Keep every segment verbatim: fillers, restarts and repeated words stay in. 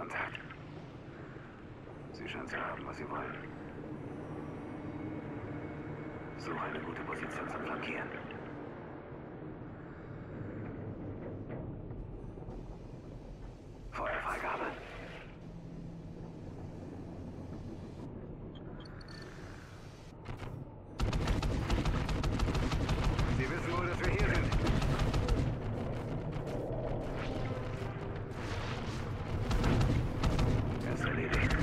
Kontakt. Sie scheint zu haben, was sie wollen. Suche eine gute Position zum Flankieren. Feuerfreigabe. Sie wissen wohl, dass wir hier sind. Er ist erledigt.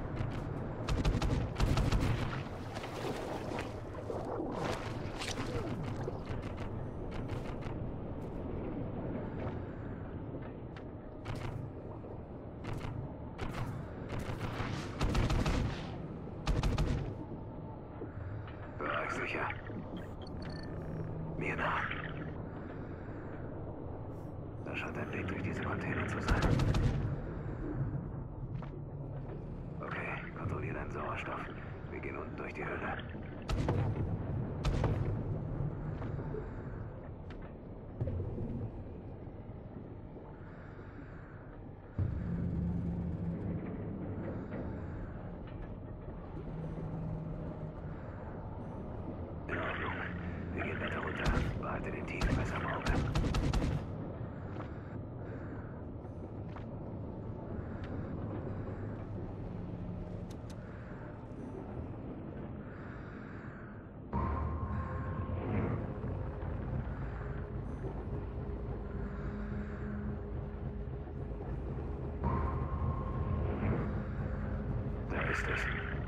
Bereich sicher. Mir nach. Da scheint ein Weg durch diese Container zu sein. Okay, kontrolliere deinen Sauerstoff. Wir gehen unten durch die Höhle. In Ordnung. Wir gehen weiter runter. Behalte den Tiefenmesser im Auge. Da ist es.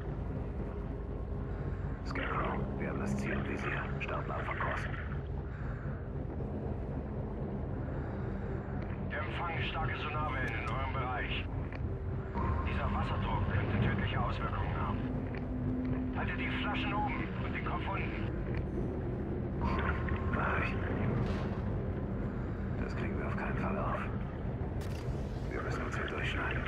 Scarecrow, wir haben das Ziel im Visier. Starten ab von Kurs. Wir empfangen starke Sonarwellen in eurem Bereich. Dieser Wasserdruck könnte tödliche Auswirkungen haben. Haltet die Flaschen oben und den Kopf unten. Mach ich. Das kriegen wir auf keinen Fall auf. Wir müssen uns hier durchschneiden.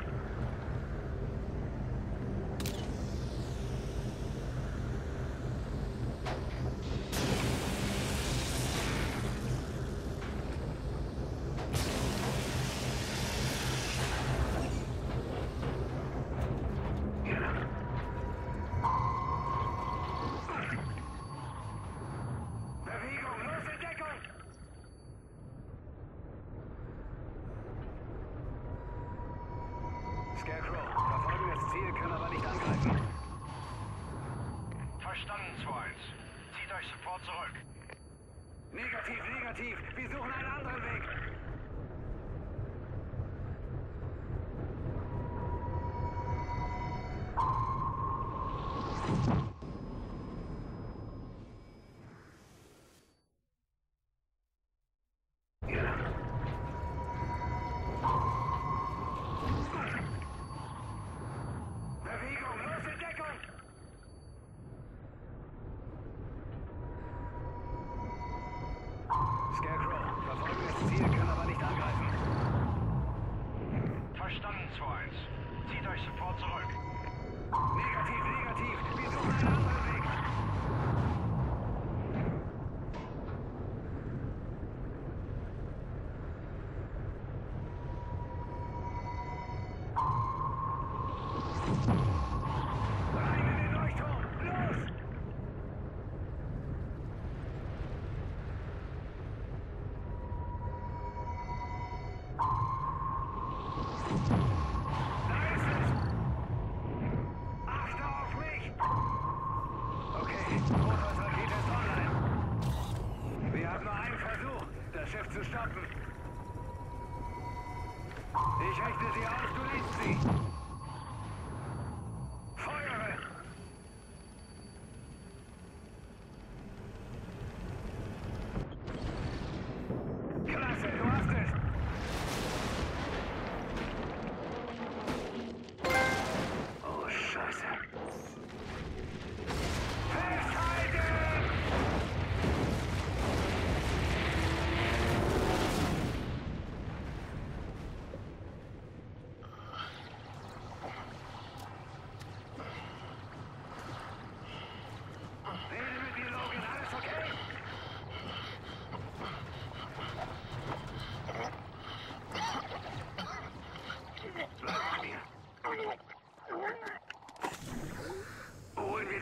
Bewegung, los in Deckung! Scarecrow, verfolgen das Ziel, können aber nicht angreifen. Verstanden, zwei eins. Zieht euch sofort zurück. Negativ, negativ, wir suchen einen anderen Weg. Hier lang. Bewegung, los in Deckung! Scarecrow, verfolgen das Ziel, können aber nicht angreifen. Verstanden, zwei eins. Zieht euch sofort zurück. Negativ, negativ, wir suchen einen anderen Weg. Rein in den Leuchtturm, los! Da ist es! Achte auf mich! Okay, Rothaus-Rakete ist online. Wir haben nur einen Versuch, das Schiff zu stoppen. Ich richte sie aus, du liest sie. Feuere! Klasse, du hast es! Oh, Scheiße. Festhalten!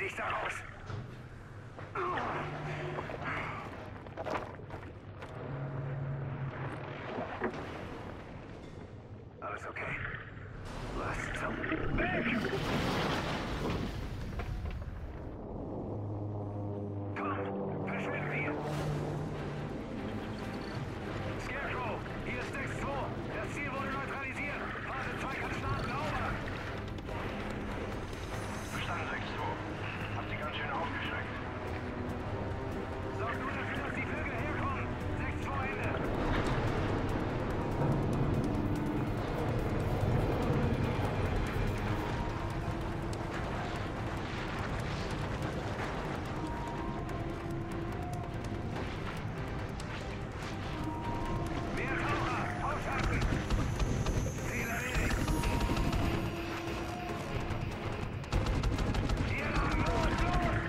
dich da raus! Alles okay? Was zum... Weg! Komm, verschwinden wir! Scarecrow, hier ist Dex zwei. Das Ziel wurde neutralisiert. Phase zwei kann starten, over! Verstanden, sechs zwei. Habt ihr ganz schön aufgeschreckt. Sorg nur dafür, dass die Vögel herkommen! sechs zwei Ende! Mehr Taucher! Aushalten! Ziel erledigt! Hier lang! Los, los!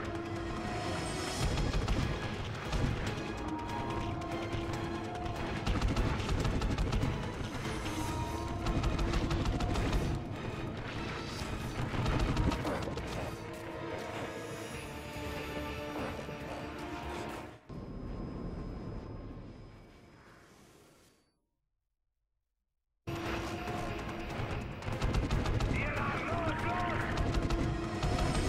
Hier lang! Los, los!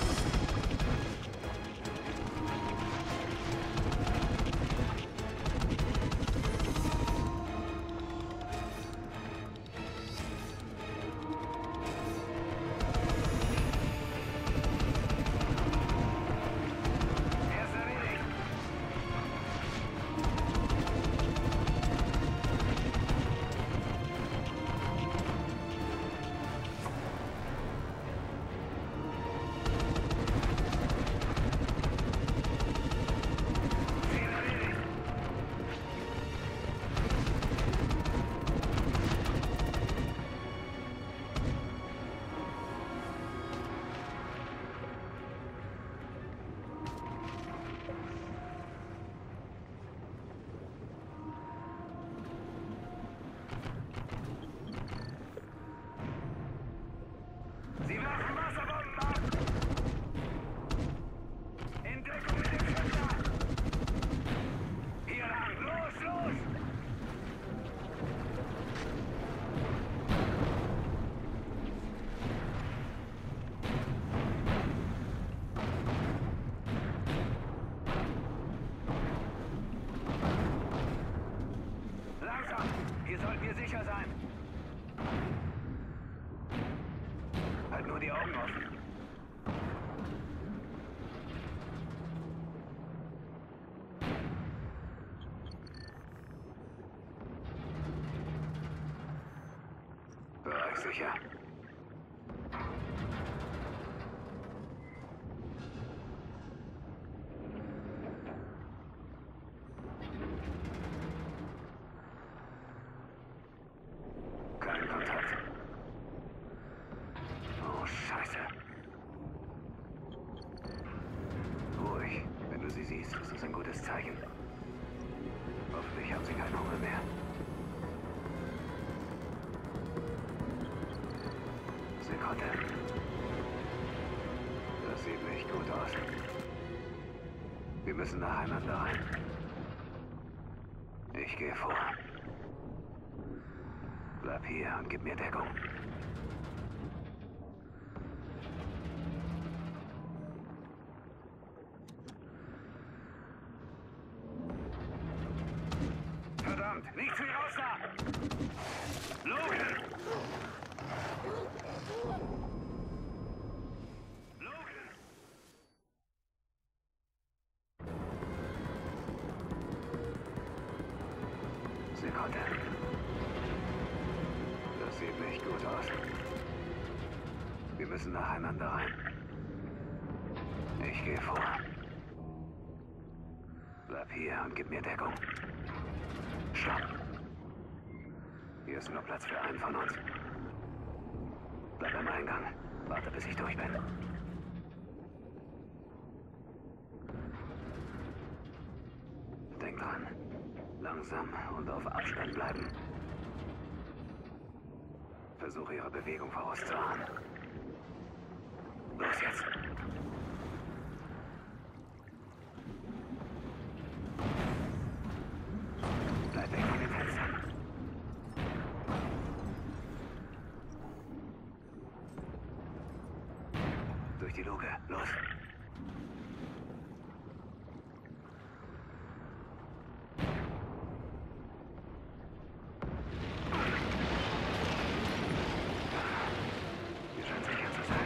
Er ist erledigt! Ziel erledigt! Sie werfen Wasserbomben ab! In Deckung mit dem Schützer! Hier lang! Los, los! Langsam! Hier sollten wir sicher sein! Halt nur die Augen offen. Bereich sicher. Kein Kontakt. Oh, Scheiße. Ruhig. Wenn du sie siehst, ist das ein gutes Zeichen. Hoffentlich haben sie keinen Hunger mehr. Sekunde. Das sieht nicht gut aus. Wir müssen nacheinander rein. Ich gehe vor. Bleib hier und gib mir Deckung. Verdammt, nicht viel raus da! Logan! Logan! Sekunde. Das sieht nicht gut aus. Wir müssen nacheinander rein. Ich gehe vor. Bleib hier und gib mir Deckung. Stopp. Hier ist nur Platz für einen von uns. Bleib am Eingang. Warte, bis ich durch bin. Denk dran. Langsam und auf Abstand bleiben. Versuche ihre Bewegung vorauszuahnen. Los jetzt. Luke. Los. Hier scheint sicher zu sein.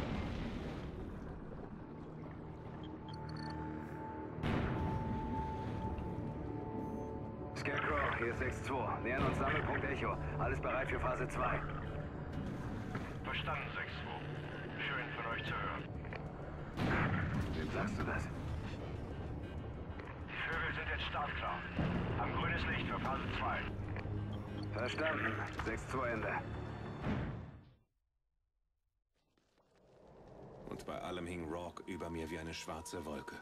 Scarecrow, hier ist sechs zwei. Nähern uns Sammelpunkt Echo. Alles bereit für Phase zwei. Verstanden, sechs zwei. Schön von euch zu hören. Wem sagst du das? Die Vögel sind jetzt startklar. Haben grünes Licht für Phase zwei. Verstanden. sechs zwei Ende. Und bei allem hing Rourke über mir wie eine schwarze Wolke.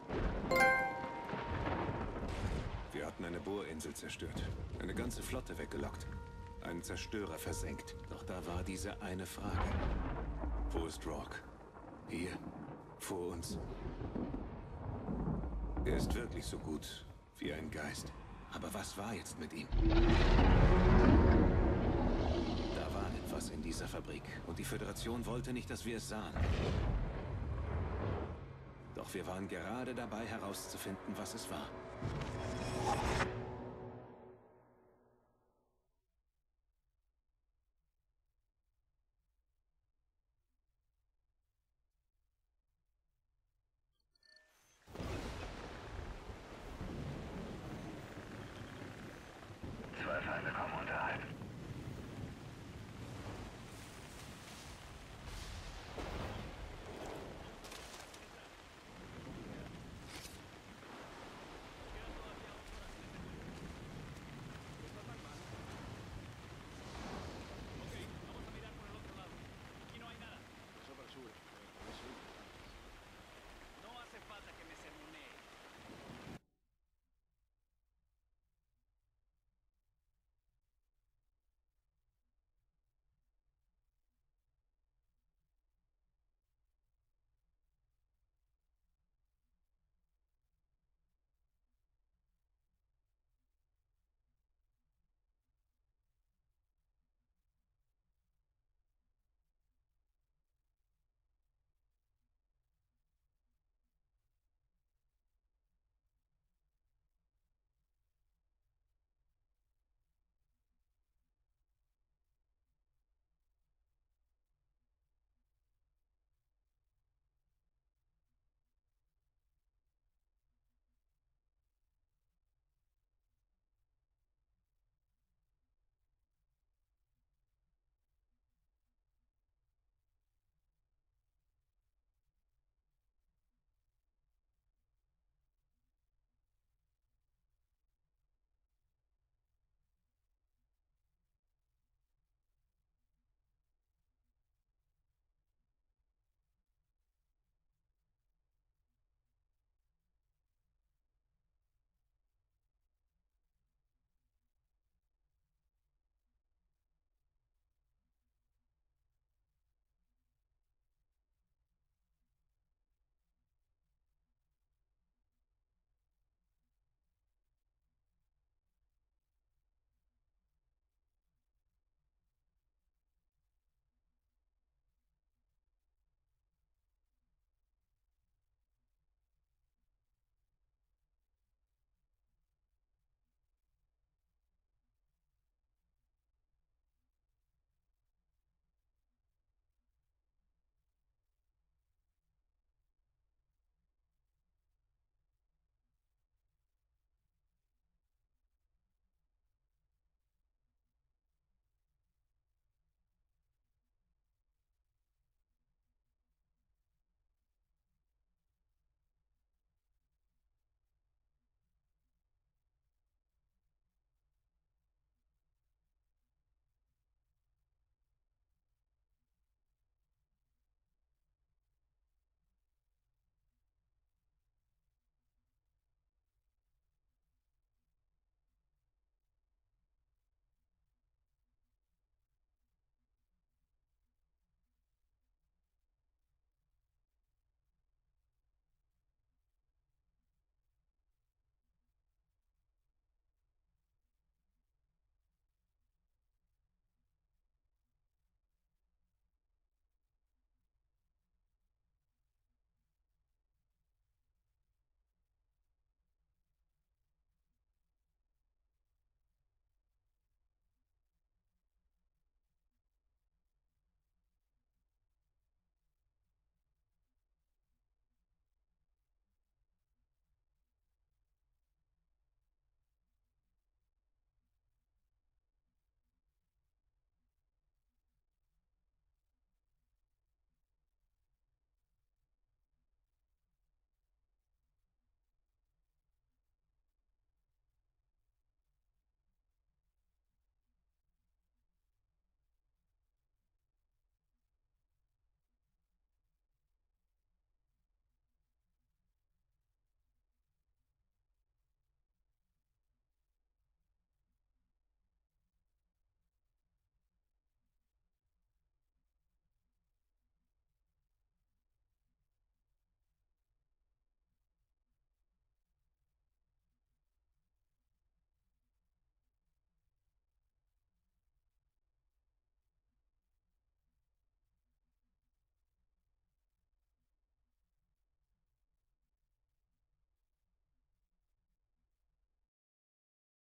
Wir hatten eine Bohrinsel zerstört, eine ganze Flotte weggelockt, einen Zerstörer versenkt. Doch da war diese eine Frage. Wo ist Rourke? Hier, vor uns. Er ist wirklich so gut wie ein Geist. Aber was war jetzt mit ihm? Da war etwas in dieser Fabrik und die Föderation wollte nicht, dass wir es sahen. Doch wir waren gerade dabei herauszufinden, was es war.